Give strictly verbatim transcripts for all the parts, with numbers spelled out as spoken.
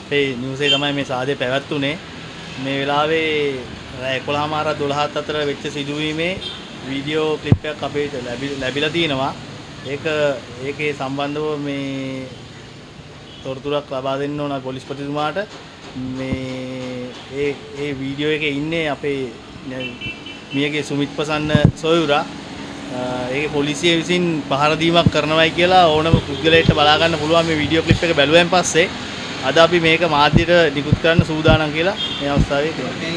අපේ නිවසේ තමයි මේ සාදේ පැවැත්ුනේ. මේ වෙලාවේ රෑ එකොළහ මාර දොළහත් අතර වෙච්ච සිදුවීමේ වීඩියෝ ක්ලිප් එකක් අපිට ලැබිලා තිනවා. ඒක ඒකේ සම්බන්ධව මේ තොරතුරක් ලබා දෙන්න ඕන පොලිස්පතිතුමාට. මේ ඒ ඒ වීඩියෝ එකේ ඉන්නේ අපේ මියගේ සුමිත් ප්‍රසන්න සොයුරා. ඒකේ පොලිසිය විසින් පහර දීමක් කරනවායි කියලා ඕනම පුද්ගලයෙක්ට බලා ගන්න පුළුවන් මේ වීඩියෝ ක්ලිප් එක බැලුවෙන් පස්සේ. අද අපි මේක මාධ්‍යයට නිකුත් කරන්න සූදානම් කියලා මේ අවස්ථාවේ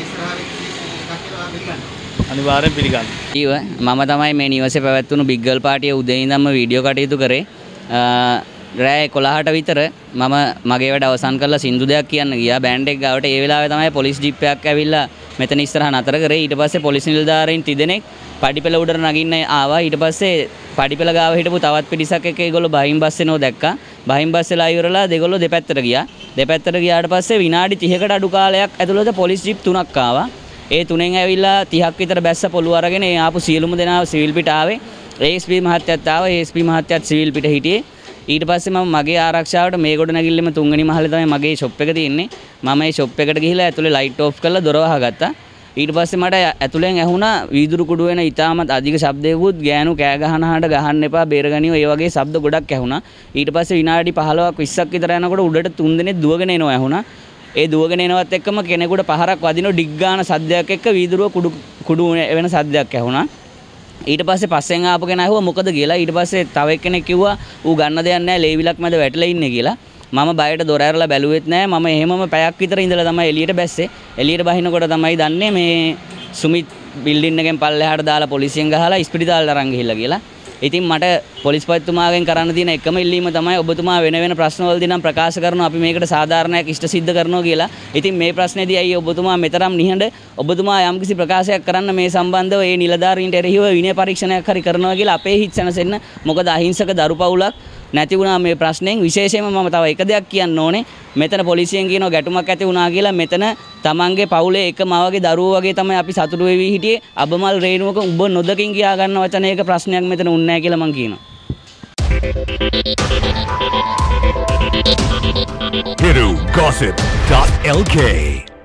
අනිවාර්යෙන් පිළිගන්න. ඊව මම තමයි මේ නිවසේ පැවැත්වුණු බිග් ගර්ල් පාර්ටියේ උදේ ඉඳන්ම වීඩියෝ කටයුතු කරේ. රෑ එකොළහට විතර මම මගේ වැඩ අවසන් කරලා සින්දු දෙයක් කියන්න ගියා බෑන්ඩ් එක ගාවට. ඒ වෙලාවේ තමයි පොලිස් ජීප් එකක් ඇවිල්ලා මෙතන ඉස්සරහ නතර කරේ. ඊට පස්සේ පොලිස් නිලධාරීන් තිදෙනෙක් පඩිපෙළ උඩට නගින්න ආවා. ඊට පස්සේ පඩිපෙළ ගාව හිටපු තවත් පිරිසක් එක්ක ඒගොල්ලෝ බහින් බස් එනෝ දැක්කා. බහින් බස් වෙලා ඉවරලා දෙගොල්ලෝ දෙපැත්තට ගියා. දෙපැත්තට ගියාට පස්සේ විනාඩි තිහකට අඩු කාලයක් ඇතුළත පොලිස් ජීප් තුනක් ආවා. ඒ තුනෙන් ඇවිල්ලා තිහක් විතර බැස්ස පොළු අරගෙන ඒ ආපු සියලුම දෙනා සිවිල් පිට ආවේ. ඒ එස් පී මහත්තයාත් ආවා. ඒ එස් පී මහත්තයාත් සිවිල් පිට හිටියේ. ඊට පස්සේ මම මගේ ආරක්ෂාවට මේ ගොඩ නැගිල්ලෙම තුන්වෙනි මහලේ තමයි මගේ ෂොප් එක තියෙන්නේ. මම මේ ෂොප් එකට ගිහිල්ලා ඇතුලේ ලයිට් ඔෆ් කරලා දොර වහගත්තා. ඊට පස්සේ මට ඇතුලෙන් ඇහුණා වීදුරු කුඩු වෙන ඉතාමත් අධික ශබ්දයකුත් ගෑනු කෑ ගහන හඬ ගහන්න එපා බේරගනියෝ ඒ වගේ ශබ්ද ගොඩක් ඇහුණා. ඊට පස්සේ විනාඩි පහළොවක් විස්සක් විතර යනකොට උඩට තුන් දෙනෙක් දුවගෙන එනවා ඇහුණා. ඒ දුවගෙන එනවත් එක්කම කෙනෙකුට පහරක් වදින ඩිග් ගාන සද්දයක් එක්ක වීදුරුව කුඩු කුඩු වෙන සද්දයක් ඇහුණා. ඊට පස්සේ පස්සෙන් ආපු කෙනා ඇහුවා මොකද කියලා. ඊට පස්සේ තව එක්කෙනෙක් කිව්වා ඌ ගන්න දෙයක් නැහැ ලේවිලක් මැද වැටලා ඉන්නේ කියලා. මම බයට දොර ඇරලා බැලුවෙත් නැහැ. මම එහෙමම පැයක් විතර ඉඳලා තමයි එළියට බැස්සේ. එළියට බහිනකොට තමයි දන්නේ මේ සුමිත් බිල්ඩින් එකෙන් පල්ලෙහාට දාලා පොලිසියෙන් ගහලා ඉස්පිරිතාලට අරන් ගිහිල්ලා කියලා. ඉතින් මට පොලිස්පතිතුමාගෙන් කරන්න තියෙන එකම ඉල්ලීම තමයි ඔබතුමා වෙන වෙන ප්‍රශ්නවලදී නම් ප්‍රකාශ කරනවා අපි මේකට සාධාරණයක් ඉෂ්ට සිද්ධ කරනවා කියලා. ඉතින් මේ ප්‍රශ්නේදී අයිය ඔබතුමා මෙතරම් නිහඬ ඔබතුමා යම්කිසි ප්‍රකාශයක් කරන්න මේ සම්බන්ධව ඒ නිලධාරීන්ට එරෙහිව විනය පරීක්ෂණයක් හරි කරනවා කියලා අපේ හිත් සැනසෙන්න. මොකද අහිංසක දරු පවුලක් නැති වුණා මේ ප්‍රශ්නෙන්. විශේෂයෙන්ම මම තව එක දෙයක් කියන්න ඕනේ. මෙතන පොලිසියෙන් කියනවා ගැටුමක් ඇති වුණා කියලා. මෙතන තමන්ගේ පවුලේ එක මවගේ දරුවෝ වගේ තමයි අපි සතුටු වෙවි හිටියේ. අබමල් රේණුවක උඹ නොදකින් කියා ගන්න වචනයක ප්‍රශ්නයක් මෙතන උන්නේ නැහැ කියලා මං කියනවා. Hiru Gossip dot L K